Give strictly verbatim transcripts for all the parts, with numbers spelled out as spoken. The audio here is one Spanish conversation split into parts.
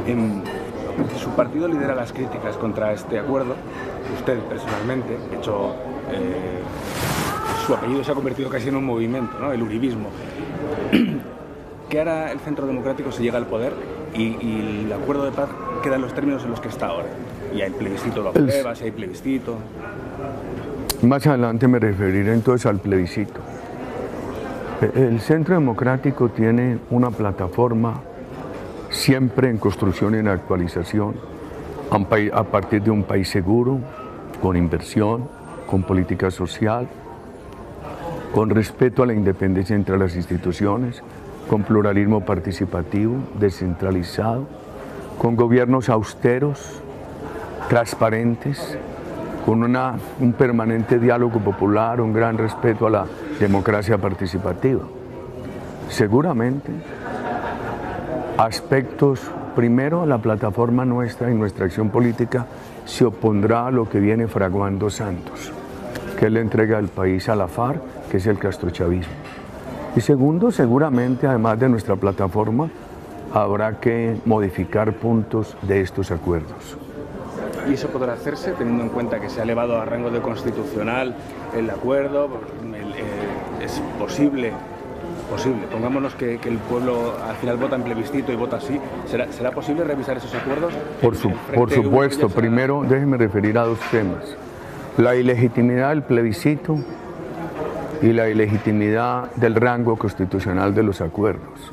En, su partido lidera las críticas contra este acuerdo. Usted personalmente, de hecho, eh, su apellido se ha convertido casi en un movimiento, ¿no? El uribismo. ¿Qué hará el Centro Democrático si llega al poder y, y el acuerdo de paz queda en los términos en los que está ahora? Y el plebiscito lo aprueba, si hay plebiscito. Más adelante me referiré entonces al plebiscito. El Centro Democrático tiene una plataforma siempre en construcción y en actualización, a partir de un país seguro, con inversión, con política social, con respeto a la independencia entre las instituciones, con pluralismo participativo, descentralizado, con gobiernos austeros, transparentes, con una, un permanente diálogo popular, un gran respeto a la democracia participativa. Seguramente, aspectos, primero, la plataforma nuestra y nuestra acción política se opondrá a lo que viene fraguando Santos, que es la entrega del país a la FARC, que es el castrochavismo. Y segundo, seguramente, además de nuestra plataforma, habrá que modificar puntos de estos acuerdos. ¿Y eso podrá hacerse teniendo en cuenta que se ha elevado a rango de constitucional el acuerdo? El, eh, ¿Es posible, posible, pongámonos que, que el pueblo al final vota en plebiscito y vota sí, ¿será, ¿será posible revisar esos acuerdos? Por, su, por supuesto, será... primero déjenme referir a dos temas. La ilegitimidad del plebiscito y la ilegitimidad del rango constitucional de los acuerdos.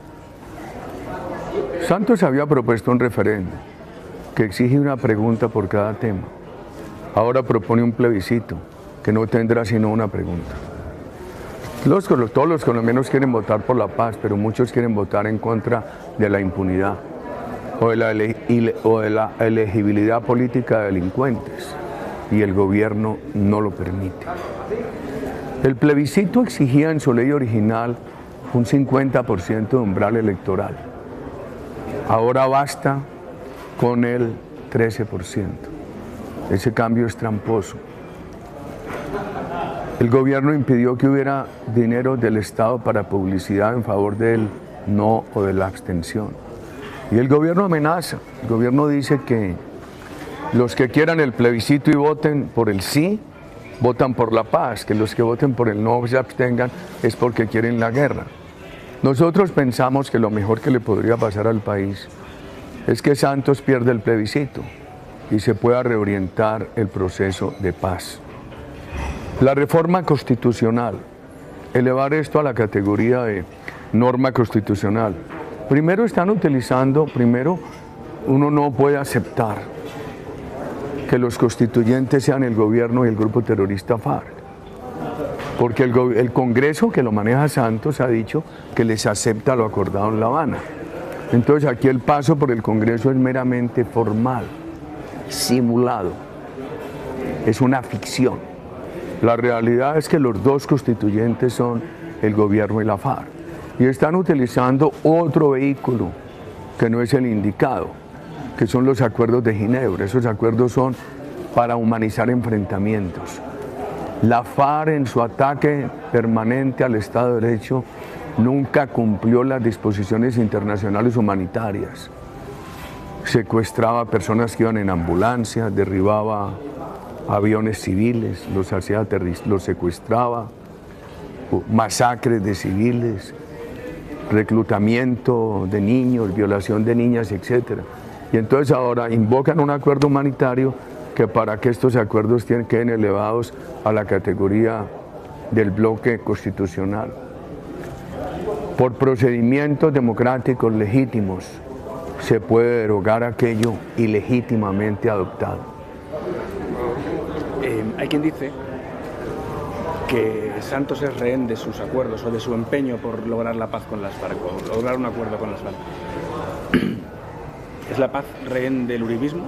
Santos había propuesto un referéndum que exige una pregunta por cada tema. Ahora propone un plebiscito que no tendrá sino una pregunta. Los, todos los colombianos quieren votar por la paz, pero muchos quieren votar en contra de la impunidad o de la, ele, o de la elegibilidad política de delincuentes, y el gobierno no lo permite. El plebiscito exigía en su ley original un cincuenta por ciento de umbral electoral. Ahora basta con el trece por ciento. Ese cambio es tramposo. El gobierno impidió que hubiera dinero del Estado para publicidad en favor del no o de la abstención. Y el gobierno amenaza. El gobierno dice que los que quieran el plebiscito y voten por el sí, votan por la paz, que los que voten por el no o se abstengan es porque quieren la guerra. Nosotros pensamos que lo mejor que le podría pasar al país es que Santos pierda el plebiscito y se pueda reorientar el proceso de paz. La reforma constitucional, elevar esto a la categoría de norma constitucional. Primero están utilizando, primero uno no puede aceptar que los constituyentes sean el gobierno y el grupo terrorista FARC, porque el, el Congreso que lo maneja Santos ha dicho que les acepta lo acordado en La Habana. Entonces aquí el paso por el Congreso es meramente formal, simulado, es una ficción. La realidad es que los dos constituyentes son el gobierno y la FARC, y están utilizando otro vehículo que no es el indicado, que son los acuerdos de Ginebra. Esos acuerdos son para humanizar enfrentamientos. La FARC, en su ataque permanente al Estado de Derecho, nunca cumplió las disposiciones internacionales humanitarias. Secuestraba personas que iban en ambulancia, derribaba aviones civiles, los hacía los secuestraba, masacres de civiles, reclutamiento de niños, violación de niñas, etcétera. Y entonces ahora invocan un acuerdo humanitario que para que estos acuerdos queden elevados a la categoría del bloque constitucional. Por procedimientos democráticos legítimos se puede derogar aquello ilegítimamente adoptado. Eh, hay quien dice que Santos es rehén de sus acuerdos o de su empeño por lograr la paz con las FARC, o lograr un acuerdo con las FARC. ¿Es la paz rehén del uribismo?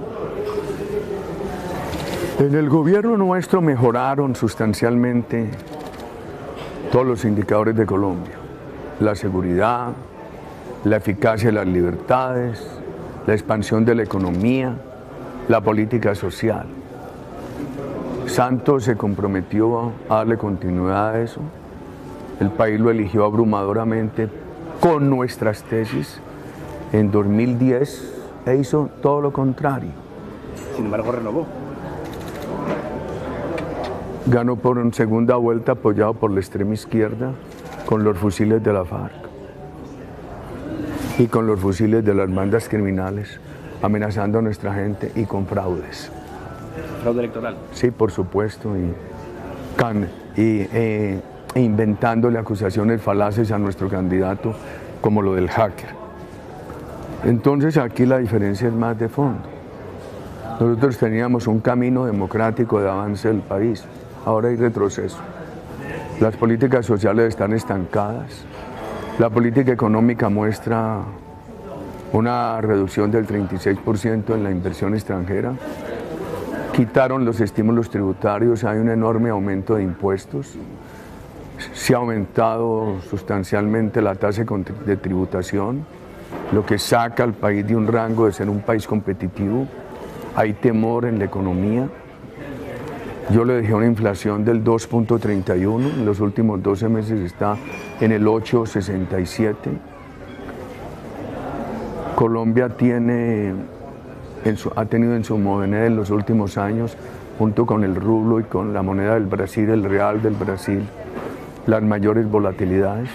En el gobierno nuestro mejoraron sustancialmente todos los indicadores de Colombia. La seguridad, la eficacia de las libertades, la expansión de la economía, la política social. Santos se comprometió a darle continuidad a eso. El país lo eligió abrumadoramente con nuestras tesis en dos mil diez e hizo todo lo contrario. Sin embargo, renovó. Ganó por una segunda vuelta apoyado por la extrema izquierda con los fusiles de la FARC y con los fusiles de las bandas criminales, amenazando a nuestra gente y con fraudes. ¿Fraude electoral? Sí, por supuesto, y, can, y eh, inventándole acusaciones falaces a nuestro candidato, como lo del hacker. Entonces aquí la diferencia es más de fondo. Nosotros teníamos un camino democrático de avance del país, ahora hay retroceso. Las políticas sociales están estancadas, la política económica muestra una reducción del treinta y seis por ciento en la inversión extranjera, quitaron los estímulos tributarios, hay un enorme aumento de impuestos, se ha aumentado sustancialmente la tasa de tributación, lo que saca al país de un rango de ser un país competitivo, hay temor en la economía. Yo le dejé una inflación del dos punto treinta y uno, en los últimos doce meses está en el ocho punto sesenta y siete. Colombia tiene, en su, ha tenido en su moneda en los últimos años, junto con el rublo y con la moneda del Brasil, el real del Brasil, las mayores volatilidades.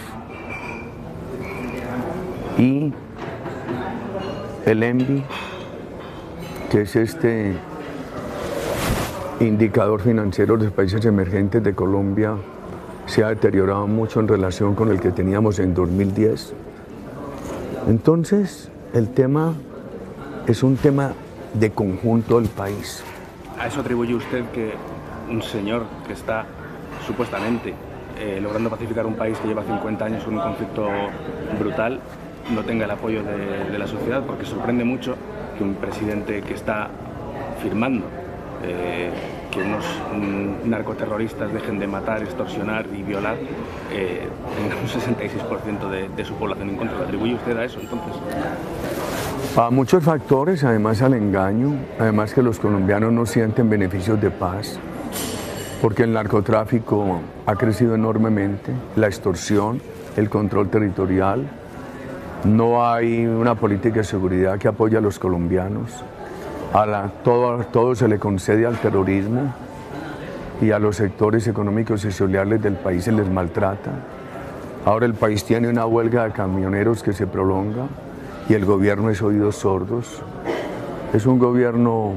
Y el ENVI, que es este indicador financiero de los países emergentes de Colombia, se ha deteriorado mucho en relación con el que teníamos en dos mil diez. Entonces, el tema es un tema de conjunto del país. ¿A eso atribuye usted que un señor que está supuestamente eh, logrando pacificar un país que lleva cincuenta años con un conflicto brutal no tenga el apoyo de, de la sociedad? Porque sorprende mucho que un presidente que está firmando eh, que unos un, narcoterroristas dejen de matar, extorsionar y violar, eh, tenga un sesenta y seis por ciento de, de su población en contra. ¿Le atribuye usted a eso entonces? A muchos factores, además al engaño, además que los colombianos no sienten beneficios de paz, porque el narcotráfico ha crecido enormemente, la extorsión, el control territorial, no hay una política de seguridad que apoye a los colombianos, a la, todo, todo se le concede al terrorismo y a los sectores económicos y sociales del país se les maltrata. Ahora el país tiene una huelga de camioneros que se prolonga y el gobierno es oídos sordos. Es un gobierno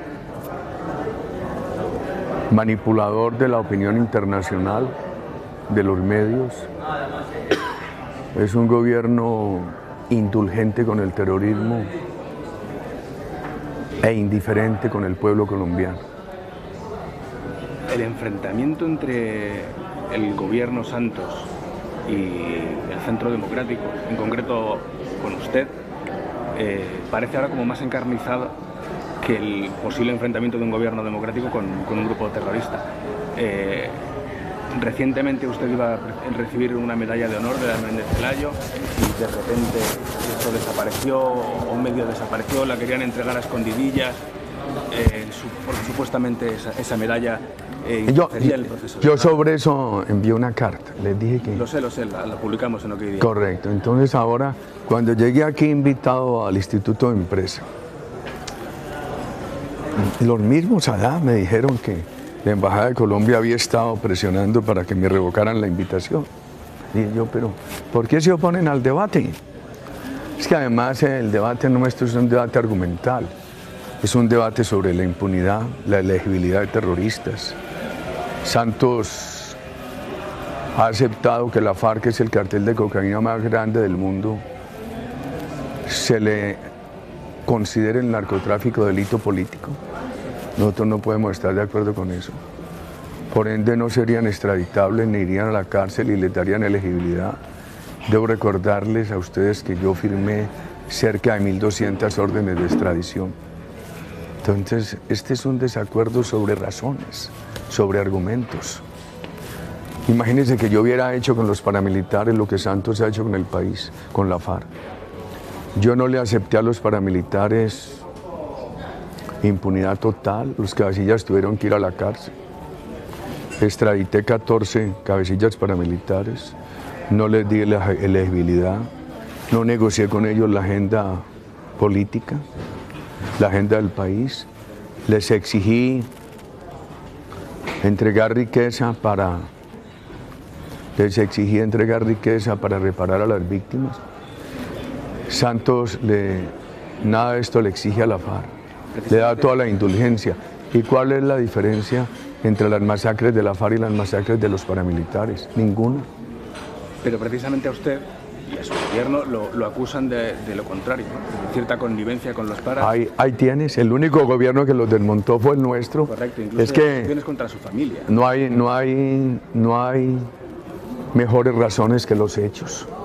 manipulador de la opinión internacional, de los medios. Es un gobierno indulgente con el terrorismo e indiferente con el pueblo colombiano. El enfrentamiento entre el gobierno Santos y el Centro Democrático, en concreto con usted, eh, parece ahora como más encarnizado que el posible enfrentamiento de un gobierno democrático con, con un grupo terrorista. Eh, Recientemente usted iba a recibir una medalla de honor de la Menéndez Pelayo y de repente eso desapareció o medio desapareció, la querían entregar a escondidillas, eh, su, porque supuestamente esa, esa medalla eh, yo, el proceso. Yo sobre eso envié una carta, les dije que... Lo sé, lo sé, la, la publicamos en OK Día. Correcto, entonces ahora cuando llegué aquí invitado al Instituto de Empresa, los mismos allá me dijeron que la Embajada de Colombia había estado presionando para que me revocaran la invitación. Y yo, pero ¿por qué se oponen al debate? Es que además el debate nuestro es un debate argumental. Es un debate sobre la impunidad, la elegibilidad de terroristas. Santos ha aceptado que la FARC es el cartel de cocaína más grande del mundo. Se le considera el narcotráfico delito político. Nosotros no podemos estar de acuerdo con eso. Por ende no serían extraditables ni irían a la cárcel y les darían elegibilidad. Debo recordarles a ustedes que yo firmé cerca de mil doscientas órdenes de extradición. Entonces, este es un desacuerdo sobre razones, sobre argumentos. Imagínense que yo hubiera hecho con los paramilitares lo que Santos ha hecho con el país, con la FARC. Yo no le acepté a los paramilitares impunidad total, los cabecillas tuvieron que ir a la cárcel. Extradité catorce cabecillas paramilitares, no les di la elegibilidad, no negocié con ellos la agenda política. la agenda del país. Les exigí entregar riqueza para, les exigí entregar riqueza para reparar a las víctimas. Santos le, nada de esto le exige a la FARC, le da toda la indulgencia. ¿Y cuál es la diferencia entre las masacres de la FARC y las masacres de los paramilitares? Ninguna. Pero precisamente a usted y a su gobierno lo, lo acusan de, de lo contrario, ¿no? De cierta connivencia con los paras. Ahí, ahí tienes, el único gobierno que los desmontó fue el nuestro. Correcto, incluso es que contra su familia. No hay, no hay, no hay mejores razones que los hechos.